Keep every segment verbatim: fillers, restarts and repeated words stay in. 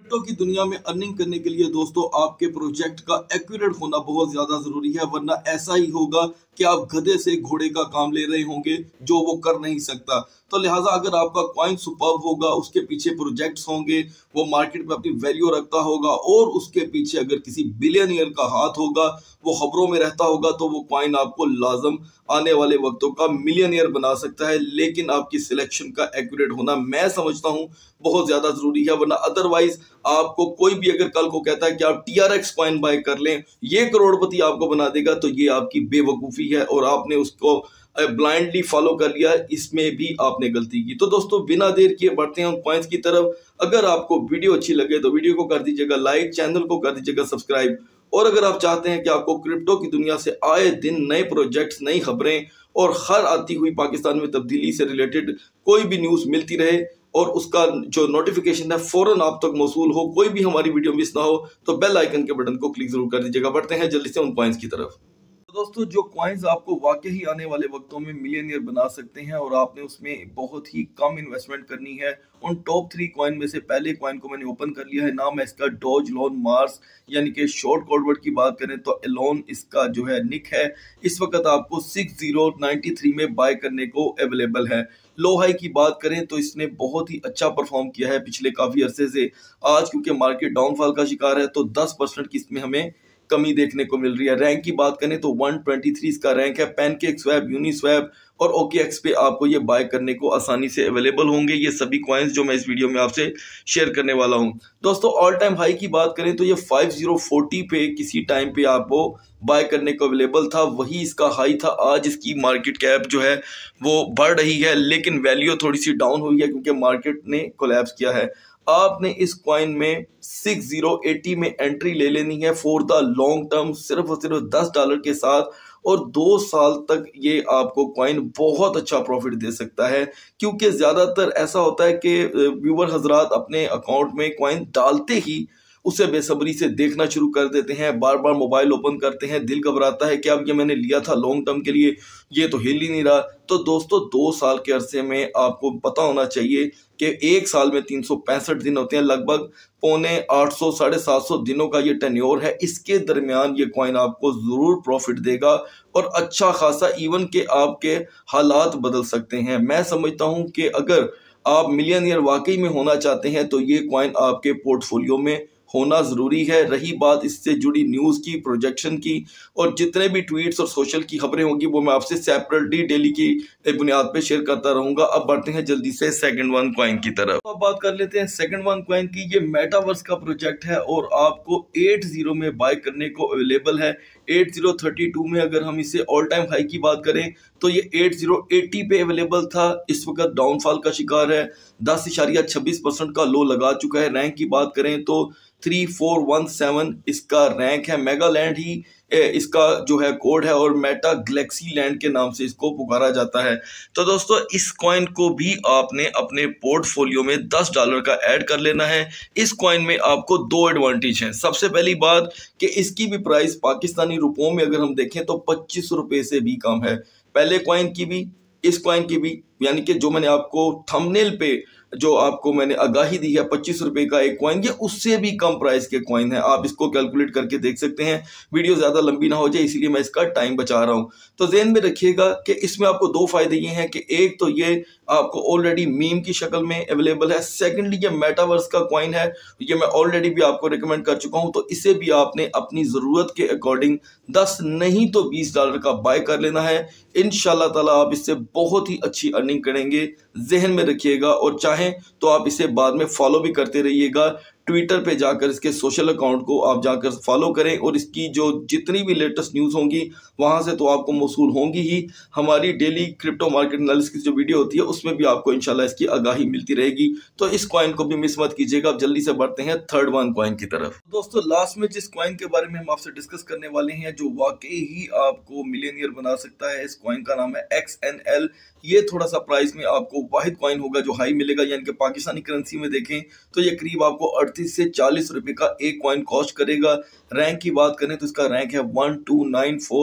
Crypto की दुनिया में अर्निंग करने के लिए दोस्तों आपके प्रोजेक्ट का एक्यूरेट होना बहुत ज्यादा जरूरी है, वरना ऐसा ही होगा कि आप गधे से घोड़े का काम ले रहे होंगे जो वो कर नहीं सकता। तो लिहाजा अगर आपका कॉइन सुपर्ब होगा, उसके पीछे प्रोजेक्ट्स होंगे, वो मार्केट में अपनी वैल्यू रखता होगा और उसके पीछे अगर किसी बिलियनियर का हाथ होगा, वो खबरों में रहता होगा, तो वो कॉइन आपको लाजम आने वाले वक्तों का मिलियनियर बना सकता है। लेकिन आपकी सिलेक्शन का एक्यूरेट होना मैं समझता हूं बहुत ज्यादा जरूरी है, वरना अदरवाइज आपको कोई भी अगर कल को कहता है कि आप टीआरएक्स कॉइन बाय कर लें, ये करोड़पति आपको बना देगा, तो ये आपकी बेवकूफी है और आपने उसको ब्लाइंडली फॉलो कर लिया। इसमें भी आपने गलती की। तो दोस्तों बिना देर किए बढ़ते हैं उन पॉइंट्स की तरफ। अगर आपको वीडियो अच्छी लगे तो वीडियो को कर दीजिएगा लाइक, चैनल को कर दीजिएगा सब्सक्राइब। और अगर आप चाहते हैं कि आपको क्रिप्टो की दुनिया से आए दिन नए प्रोजेक्ट्स, नई खबरें और हर आती हुई पाकिस्तान में तब्दीली से रिलेटेड कोई भी न्यूज मिलती रहे और उसका जो नोटिफिकेशन है फौरन आप तक मौसूल हो, कोई भी हमारी वीडियो मिस ना हो, तो बेल आइकन के बटन को क्लिक जरूर कर दीजिएगा। बढ़ते हैं जल्दी से उन पॉइंट्स की तरफ। तो दोस्तों जो कॉइन्स आपको वाकई ही आने वाले वक्तों में मिलियनियर बना सकते हैं और आपने उसमें बहुत ही कम इन्वेस्टमेंट करनी है, उन टॉप थ्री कॉइन में से पहले कॉइन को मैंने ओपन कर लिया है। नाम है इसका डॉज लोन मार्स, यानी कि शॉर्ट कोडवर्ड की बात करें तो एलोन इसका जो है निक है। इस वक्त आपको सिक्स जीरो नाइन्टी थ्री में बाय करने को अवेलेबल है। लो हाई की बात करें तो इसने बहुत ही अच्छा परफॉर्म किया है पिछले काफी अरसे से। आज क्योंकि मार्केट डाउनफॉल का शिकार है तो दस परसेंट की इसमें हमें कमी देखने को मिल रही है। रैंक की बात करें तो वन ट्वेंटी थ्री इसका रैंक है। पैनकेक स्वैप, यूनिस्वैप और ओकेएक्स पे आपको ये बाय करने को आसानी से अवेलेबल होंगे, ये सभी कॉइन्स जो मैं इस वीडियो में आपसे शेयर करने वाला हूं। दोस्तों ऑल टाइम हाई की बात करें तो ये फाइव जीरो फोर्टी पे किसी टाइम पे आपको बाय करने को अवेलेबल था, वही इसका हाई था। आज इसकी मार्केट कैप जो है वो बढ़ रही है, लेकिन वैल्यू थोड़ी सी डाउन हुई है क्योंकि मार्केट ने कोलैप्स किया है। आपने इस कॉइन में सिक्स जीरो एटी में एंट्री ले लेनी है फॉर द लॉन्ग टर्म, सिर्फ और सिर्फ दस डॉलर के साथ, और दो साल तक ये आपको कॉइन बहुत अच्छा प्रॉफिट दे सकता है। क्योंकि ज्यादातर ऐसा होता है कि व्यूअर हजरात अपने अकाउंट में कॉइन डालते ही उसे बेसब्री से देखना शुरू कर देते हैं, बार बार मोबाइल ओपन करते हैं, दिल घबराता है कि अब ये मैंने लिया था लॉन्ग टर्म के लिए, ये तो हिल ही नहीं रहा। तो दोस्तों दो साल के अरसे में आपको पता होना चाहिए कि एक साल में तीन सौ पैंसठ दिन होते हैं, लगभग पौने आठ सौ साढ़े सात सौ दिनों का ये टेन्योर है। इसके दरमियान ये कॉइन आपको जरूर प्रॉफिट देगा और अच्छा खासा, इवन के आपके हालात बदल सकते हैं। मैं समझता हूं कि अगर आप मिलियनियर वाकई में होना चाहते हैं तो ये कॉइन आपके पोर्टफोलियो में होना जरूरी है। रही बात इससे जुड़ी न्यूज की, प्रोजेक्शन की और जितने भी ट्वीट्स और सोशल की खबरें होंगी वो मैं आपसे सेपरेटली डेली की बुनियाद पे शेयर करता रहूंगा। अब बढ़ते हैं जल्दी से सेकंड वन कॉइन की तरफ। तो अब बात कर लेते हैं सेकंड वन कॉइन की। ये मेटावर्स का प्रोजेक्ट है और आपको एट जीरो में बाय करने को अवेलेबल है। एट जीरो थर्टी टू में अगर हम इसे ऑल टाइम हाई की बात करें तो ये एट जीरो एटी पे अवेलेबल था, इस वक्त डाउनफॉल का शिकार है, दस इशारिया छब्बीस परसेंट का लो लगा चुका है। रैंक की बात करें तो थ्री फोर वन सेवन इसका रैंक है। मेगालैंड ही इसका जो है कोड है और मेटा गैलेक्सी लैंड के नाम से इसको पुकारा जाता है। तो दोस्तों इस कॉइन को भी आपने अपने पोर्टफोलियो में दस डॉलर का ऐड कर लेना है। इस कॉइन में आपको दो एडवांटेज हैं। सबसे पहली बात कि इसकी भी प्राइस पाकिस्तानी रुपयों में अगर हम देखें तो पच्चीस रुपए से भी कम है, पहले कॉइन की भी इस कॉइन की भी, यानी कि जो मैंने आपको थंबनेल पे जो आपको मैंने आगाही दी है पच्चीस रुपए का एक कॉइन, ये उससे भी कम प्राइस के कॉइन है। आप इसको कैलकुलेट करके देख सकते हैं। वीडियो ज्यादा लंबी ना हो जाए इसलिए मैं इसका टाइम बचा रहा हूं। तो ज़हन में रखिएगा कि इसमें आपको दो फायदे ये हैं कि एक तो ये आपको ऑलरेडी मीम की शक्ल में अवेलेबल है, सेकेंडली ये मेटावर्स का कॉइन है, ये मैं ऑलरेडी भी आपको रिकमेंड कर चुका हूं। तो इसे भी आपने अपनी जरूरत के अकॉर्डिंग दस नहीं तो बीस डॉलर का बाय कर लेना है। इंशाल्लाह ताला आप इससे बहुत ही अच्छी अर्निंग करेंगे, जहन में रखिएगा। और चाहें तो आप इसे बाद में फॉलो भी करते रहिएगा। ट्विटर पे जाकर इसके सोशल अकाउंट को आप जाकर फॉलो करें और इसकी जो जितनी भी लेटेस्ट न्यूज़ होंगी वहां से तो आपको मौसूल होंगी ही। हमारी डेली क्रिप्टो मार्केट एनालिसिस की जो वीडियो होती है उसमें भी आपको इंशाल्लाह इसकी आगाही मिलती रहेगी। तो इस कॉइन को भी मिस मत कीजिएगा। अब जल्दी से बढ़ते हैं थर्ड वन कॉइन की तरफ। दोस्तों लास्ट में जिस कॉइन के बारे में हम आपसे डिस्कस करने वाले हैं जो वाकई ही आपको मिलियनियर बना सकता है, इस कॉइन का नाम है एक्स एन एल। ये थोड़ा सा प्राइस में आपको वाहिद कॉइन होगा जो हाई मिलेगा, यानी कि पाकिस्तानी करेंसी में देखें तो ये करीब आपको अड़तीस से चालीस रुपए का एक कॉइन कॉस्ट करेगा। रैंक की बात करें तो इसका रैंक है one two nine four,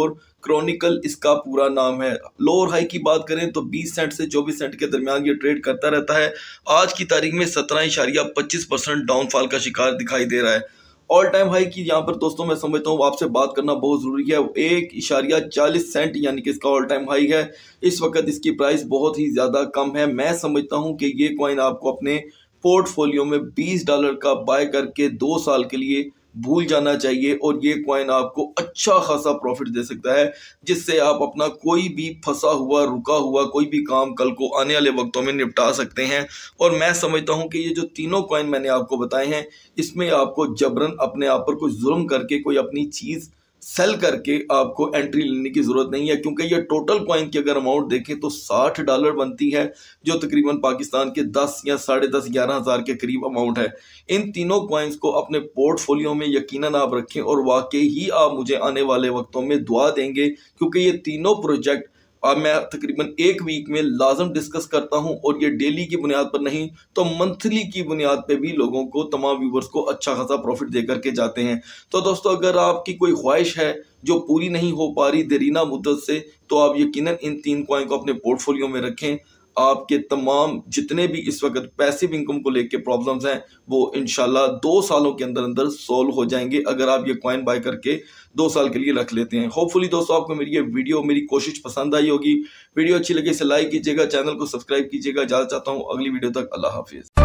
Chronicle इसका पूरा नाम है। लो और हाई की बात करें तो बीस सेंट से चौबीस सेंट के दरमियान ये ट्रेड करता रहता है। आज की तारीख में सत्रह इशारिया पच्चीस परसेंट डाउनफॉल का शिकार दिखाई दे रहा है। ऑल टाइम हाई की यहाँ पर दोस्तों मैं समझता हूँ आपसे बात करना बहुत जरूरी है। एक इशारिया चालीस सेंट यानी कि इसका ऑल टाइम हाई है। इस वक्त इसकी प्राइस बहुत ही ज्यादा कम है। मैं समझता हूँ कि ये कॉइन आपको अपने पोर्टफोलियो में बीस डॉलर का बाय करके दो साल के लिए भूल जाना चाहिए और ये कॉइन आपको अच्छा खासा प्रॉफिट दे सकता है, जिससे आप अपना कोई भी फंसा हुआ रुका हुआ कोई भी काम कल को आने वाले वक्तों में निपटा सकते हैं। और मैं समझता हूं कि ये जो तीनों कॉइन मैंने आपको बताए हैं, इसमें आपको जबरन अपने आप पर कोई जुल्म करके कोई अपनी चीज सेल करके आपको एंट्री लेने की जरूरत नहीं है, क्योंकि ये टोटल कॉइन की अगर अमाउंट देखें तो साठ डॉलर बनती है, जो तकरीबन पाकिस्तान के दस या साढ़े दस ग्यारह हजार के करीब अमाउंट है। इन तीनों कॉइन्स को अपने पोर्टफोलियो में यकीनन आप रखें और वाकई ही आप मुझे आने वाले वक्तों में दुआ देंगे, क्योंकि ये तीनों प्रोजेक्ट अब मैं तकरीबन एक वीक में लाजम डिस्कस करता हूं और ये डेली की बुनियाद पर नहीं तो मंथली की बुनियाद पे भी लोगों को, तमाम व्यूवर्स को अच्छा खासा प्रॉफिट दे करके जाते हैं। तो दोस्तों अगर आपकी कोई ख्वाहिश है जो पूरी नहीं हो पा रही देरीना मुद्दत से, तो आप यकीनन इन तीन कॉइन को अपने पोर्टफोलियो में रखें। आपके तमाम जितने भी इस वक्त पैसिव इनकम को लेके प्रॉब्लम्स हैं वो इंशाल्लाह दो सालों के अंदर अंदर सॉल्व हो जाएंगे, अगर आप ये कॉइन बाय करके दो साल के लिए रख लेते हैं। होपफुली दोस्तों आपको मेरी ये वीडियो, मेरी कोशिश पसंद आई होगी। वीडियो अच्छी लगे इसे लाइक कीजिएगा, चैनल को सब्सक्राइब कीजिएगा। इजाजत चाहता हूँ, अगली वीडियो तक अल्लाह हाफिज।